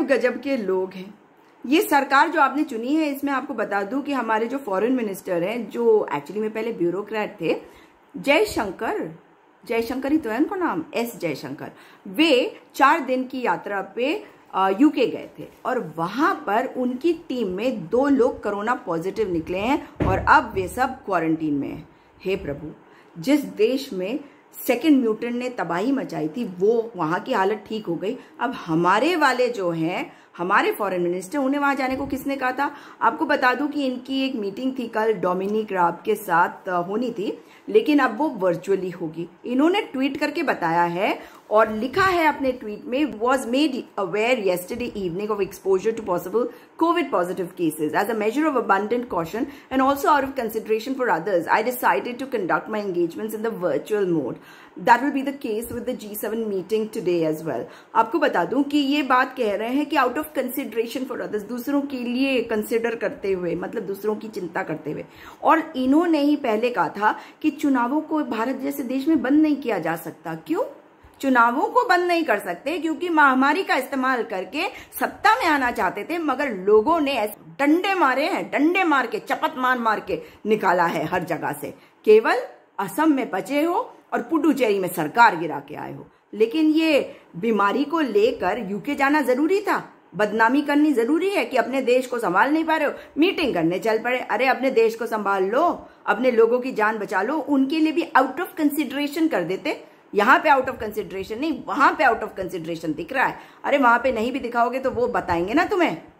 अजब गजब के लोग हैं। ये सरकार जो आपने चुनी है, इसमें आपको बता दूं कि हमारे जो फॉरेन मिनिस्टर हैं, जो एक्चुअली में पहले ब्यूरोक्रेट थे, जयशंकर ही तो है उनका नाम, एस जयशंकर, वे 4 दिन की यात्रा पे यूके गए थे और वहां पर उनकी टीम में 2 लोग कोरोना पॉजिटिव निकले हैं और अब वे सब क्वारंटीन में हैं। हे प्रभु, जिस देश में सेकेंड म्यूटेंट ने तबाही मचाई थी वो वहां की हालत ठीक हो गई। अब हमारे वाले जो हैं, हमारे फॉरेन मिनिस्टर, उन्हें वहां जाने को किसने कहा था? आपको बता दूं कि इनकी एक मीटिंग थी कल डोमिनिक राब के साथ होनी थी, लेकिन अब वो वर्चुअली होगी। इन्होंने ट्वीट करके बताया है और लिखा है अपने ट्वीट में, was made aware yesterday evening of exposure to possible covid positive cases as a measure of abundant caution and also out of consideration for others I decided to conduct my engagements in the virtual mode. That will be the case with the G7 meeting today as well. आपको बता दूं कि ये बात कह रहे हैं कि out of consideration for others, दूसरों के लिए कंसिडर करते हुए, मतलब दूसरों की चिंता करते हुए। और इन्होंने ही पहले कहा था कि चुनावों को भारत जैसे देश में बंद नहीं किया जा सकता। क्यों चुनावों को बंद नहीं कर सकते? क्योंकि महामारी का इस्तेमाल करके सत्ता में आना चाहते थे, मगर लोगों ने डंडे मारे हैं, डंडे मार के, चपत मार के निकाला है हर जगह से। केवल असम में बचे हो और पुडुचेरी में सरकार गिरा के आए हो। लेकिन ये बीमारी को लेकर यूके जाना जरूरी था? बदनामी करनी जरूरी है कि अपने देश को संभाल नहीं पा रहे हो, मीटिंग करने चल पड़े? अरे अपने देश को संभाल लो, अपने लोगों की जान बचा लो। उनके लिए भी आउट ऑफ कंसिडरेशन कर देते। यहाँ पे आउट ऑफ कंसिडरेशन नहीं, वहां पे आउट ऑफ कंसिडरेशन दिख रहा है। अरे वहां पे नहीं भी दिखाओगे तो वो बताएंगे ना तुम्हें।